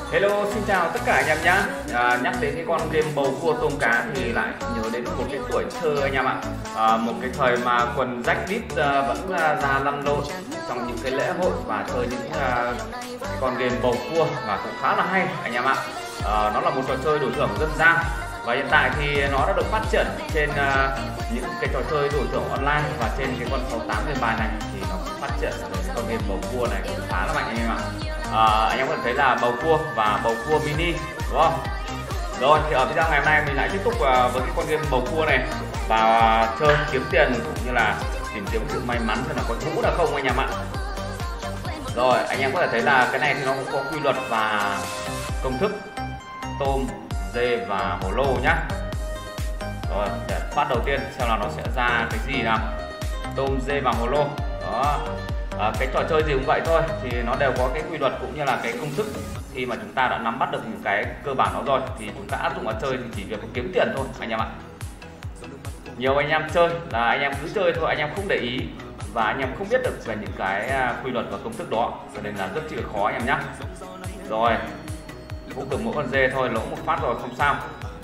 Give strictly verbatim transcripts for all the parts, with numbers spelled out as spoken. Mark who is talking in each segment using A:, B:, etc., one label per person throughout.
A: Hello, xin chào tất cả anh em nhá. À, nhắc đến cái con game bầu cua tôm cá thì lại nhớ đến một cái tuổi thơ anh em ạ. À, một cái thời mà quần rách đít uh, vẫn uh, ra lăn lộn trong những cái lễ hội và chơi những uh, cái con game bầu cua và cũng khá là hay anh em ạ. À, nó là một trò chơi đổi thưởng dân gian và hiện tại thì nó đã được phát triển trên uh, những cái trò chơi đổi thưởng online và trên cái con sáu tám game bài này thì nó cũng phát triển cái con game bầu cua này cũng khá là mạnh anh em ạ. À, anh em có thể thấy là bầu cua và bầu cua mini đúng không? Rồi thì ở video ngày hôm nay mình lại tiếp tục với cái con game bầu cua này và chơi kiếm tiền cũng như là tìm kiếm sự may mắn xem là có hũ là không anh em ạ. Rồi anh em có thể thấy là cái này thì nó cũng có quy luật và công thức tôm, dê và hồ lô nhá. Rồi để phát đầu tiên xem là nó sẽ ra cái gì nào. Tôm, dê và hồ lô đó. À, cái trò chơi gì cũng vậy thôi thì nó đều có cái quy luật cũng như là cái công thức. Khi mà chúng ta đã nắm bắt được những cái cơ bản nó rồi thì chúng ta áp dụng vào chơi thì chỉ việc kiếm tiền thôi anh em ạ. Nhiều anh em chơi là anh em cứ chơi thôi, anh em không để ý và anh em không biết được về những cái quy luật và công thức đó, cho nên là rất chi là khó anh em nhé. Rồi cũng được mỗi con dê thôi, lỗ một phát rồi không sao.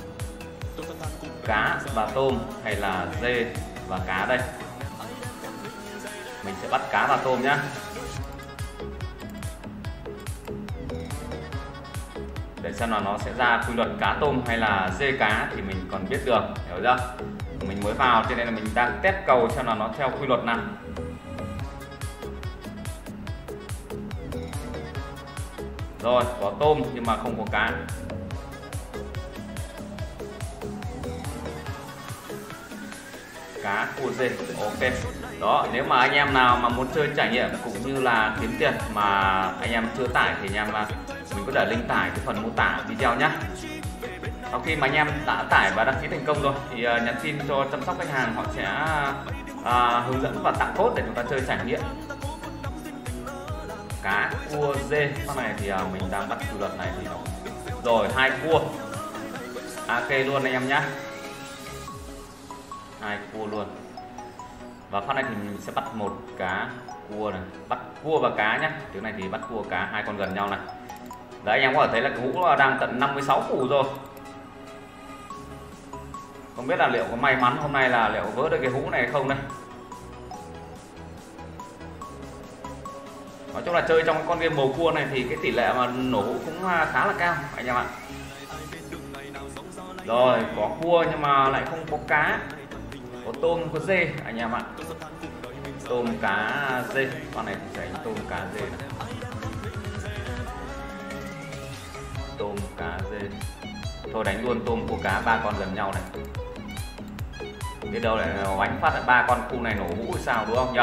A: Cá và tôm hay là dê và cá đây. Mình sẽ bắt cá và tôm nhá. Để xem là nó sẽ ra quy luật cá tôm hay là dê cá thì mình còn biết được, hiểu chưa? Mình mới vào cho nên là mình đang test cầu xem là nó theo quy luật nào. Rồi có tôm nhưng mà không có cá. Cá, cua, dê, ok. Đó, nếu mà anh em nào mà muốn chơi trải nghiệm cũng như là kiếm tiền mà anh em chưa tải thì anh em mình có để link tải cái phần mô tả video nhé. Sau khi mà anh em đã tải và đăng ký thành công rồi thì uh, nhắn tin cho chăm sóc khách hàng, họ sẽ uh, hướng dẫn và tặng code để chúng ta chơi trải nghiệm. Cá, cua, dê, con này thì uh, mình đang bắt quy luật này thì nó rồi hai cua, ok luôn anh em nhé. Hai cua luôn. Và phát này thì mình sẽ bắt một cá cua này, bắt cua và cá nhé. Tiếng này thì bắt cua cá hai con gần nhau này. Đấy anh em có thể thấy là cái hũ đang tận năm mươi sáu củ rồi. Không biết là liệu có may mắn hôm nay là liệu vỡ được cái hũ này hay không đây. Nói chung là chơi trong con game bầu cua này thì cái tỷ lệ mà nổ hũ cũng khá là cao anh em ạ. Rồi có cua nhưng mà lại không có cá. Có tôm, có dê anh em ạ. Tôm, cá, dê. Con này thì sẽ tôm, cá, dê này. Tôm, cá, dê. Thôi đánh luôn tôm, cua, cá, ba con gần nhau này. Biết đâu lại đánh phát lại ba con khu này nổ hũ sao đúng không nhỉ?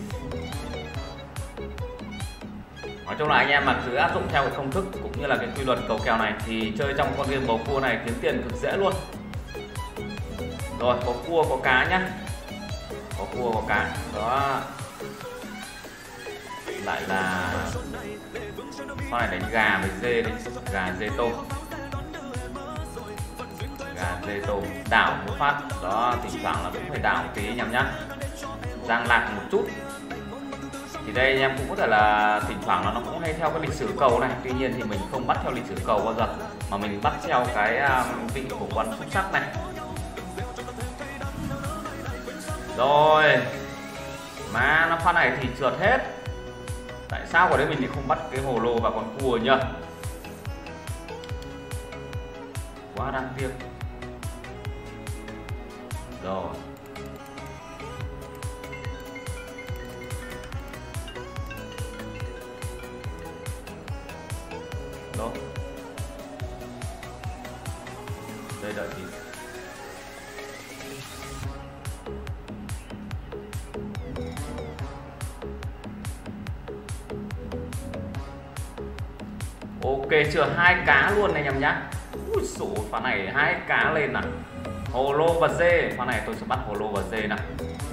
A: Nói chung là anh em mà cứ áp dụng theo cái công thức cũng như là cái quy luật cầu kèo này thì chơi trong con game bầu cua này kiếm tiền cực dễ luôn. Rồi có cua có cá nhá. Có cua có cá. Đó. Lại là con này đánh gà với dê đấy. Gà dê tôm. Gà dê tôm. Đảo một phát. Đó thỉnh thoảng là cũng phải đảo một tí anh em nhá. Giang lạc một chút. Thì đây anh em cũng có thể là thỉnh thoảng là nó cũng hay theo cái lịch sử cầu này. Tuy nhiên thì mình không bắt theo lịch sử cầu bao giờ, mà mình bắt theo cái vị của con xúc sắc này. Rồi mà nó phát này thì trượt hết. Tại sao ở đây mình thì không bắt cái hồ lô và con cua nhá? Quá đáng tiếc. Rồi đó. Đây đợi tí. Ok chưa, hai cá luôn này anh em nhá. Ui dồi, pha này hai cá lên nào. Hồ lô và dê, pha này tôi sẽ bắt hồ lô và dê nào.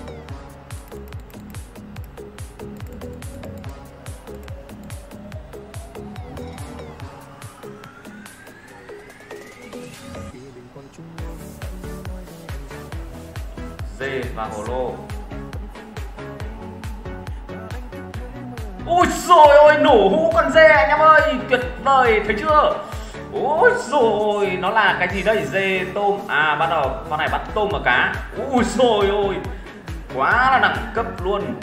A: Dê và hồ lô. Ôi rồi ôi, nổ hũ con dê anh em ơi, tuyệt vời, thấy chưa? Ôi rồi, nó là cái gì đây? Dê, tôm. À, bắt đầu con này bắt tôm và cá. Ui rồi ôi, quá là đẳng cấp luôn.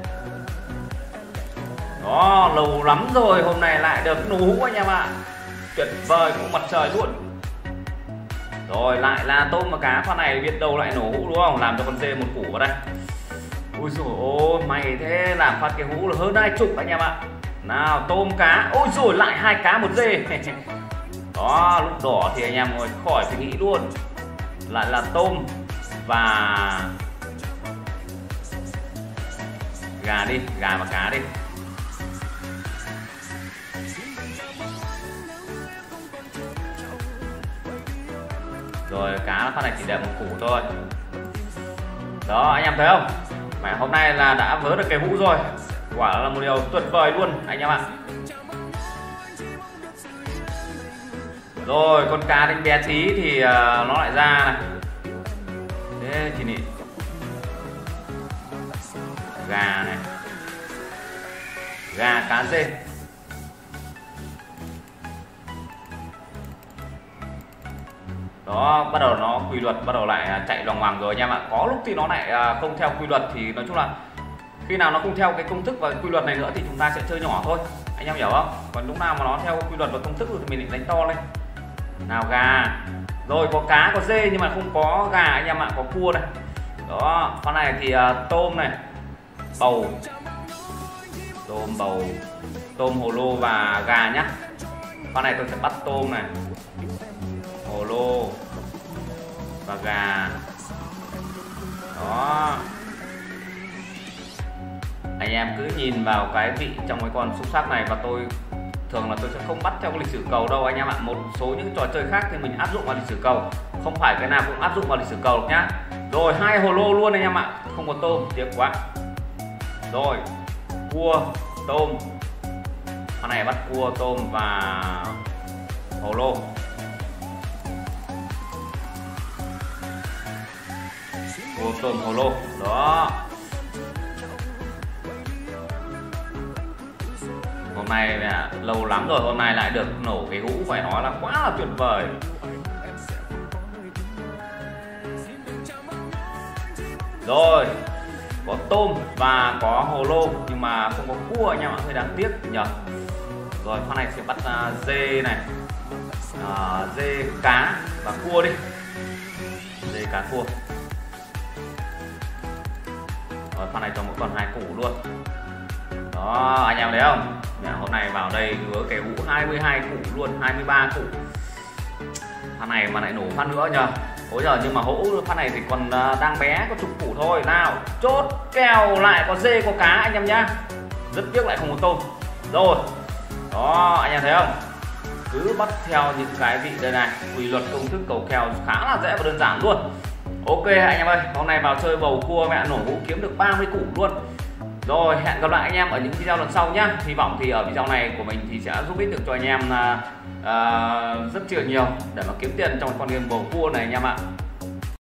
A: Đó, lâu lắm rồi hôm nay lại được nổ hũ anh em ạ. Tuyệt vời cũng mặt trời luôn. Rồi lại là tôm và cá, con này biết đâu lại nổ hũ đúng không? Làm cho con dê một củ vào đây. Ui dồi ôi, mày thế làm phát cái hũ là hơn hai chục anh em ạ. Nào tôm cá, ôi rồi lại hai cá một dê. Đó, lúc đỏ thì anh em ơi khỏi phải nghĩ luôn. Lại là tôm và gà đi, gà và cá đi. Rồi cá phát này chỉ để một củ thôi. Đó anh em thấy không? Mẹ hôm nay là đã vớ được cái hũ rồi. Quả là một điều tuyệt vời luôn anh em ạ. Rồi con cá đánh bé tí thì uh, nó lại ra này. Thế thì nị. Gà này. Gà cá dê. Đó, bắt đầu nó quy luật bắt đầu lại chạy loằng ngoằng rồi anh em ạ. Có lúc thì nó lại không theo quy luật, thì nói chung là khi nào nó không theo cái công thức và quy luật này nữa thì chúng ta sẽ chơi nhỏ thôi, anh em hiểu không? Còn lúc nào mà nó theo quy luật và công thức thì mình định đánh to lên. Nào gà. Rồi có cá có dê nhưng mà không có gà anh em ạ, có cua này. Đó, con này thì uh, tôm này, bầu. Tôm, bầu, tôm, hồ lô và gà nhá. Con này tôi sẽ bắt tôm này, hồ lô và gà. Đó, anh em cứ nhìn vào cái vị trong cái con xúc sắc này, và tôi thường là tôi sẽ không bắt theo cái lịch sử cầu đâu anh em ạ. Một số những trò chơi khác thì mình áp dụng vào lịch sử cầu, không phải cái nào cũng áp dụng vào lịch sử cầu được nhá. Rồi hai hồ lô luôn anh em ạ, không có tôm, tiếc quá. Rồi cua, tôm. Con này bắt cua, tôm và hồ lô. Cua, tôm, hồ lô. Đó, hôm nay là lâu lắm rồi hôm nay lại được nổ cái hũ, phải nói là quá là tuyệt vời. Rồi có tôm và có hồ lô nhưng mà không có cua anh em ạ, hơi đáng tiếc nhờ. Rồi con này sẽ bắt uh, dê này, uh, dê, cá và cua đi. Dê, cá, cua. Rồi con này cho mỗi con hai củ luôn. Đó anh em thấy không? Mẹ, hôm nay vào đây hứa cái hũ hai mươi hai củ luôn, hai mươi ba củ. Phát này mà lại nổ phát nữa nhờ. Ôi giờ nhưng mà hũ phát này thì còn uh, đang bé, có chục củ thôi. Nào chốt kèo lại có dê có cá anh em nhá. Rất tiếc lại không có tôm. Rồi đó anh em thấy không? Cứ bắt theo những cái vị đây này, quy luật công thức cầu kèo khá là dễ và đơn giản luôn. Ok anh em ơi, hôm nay vào chơi bầu cua mẹ nổ hũ kiếm được ba mươi củ luôn. Rồi hẹn gặp lại anh em ở những video lần sau nhé. Hy vọng thì ở video này của mình thì sẽ giúp ích được cho anh em uh, rất là nhiều để mà kiếm tiền trong con game bầu cua này anh em ạ.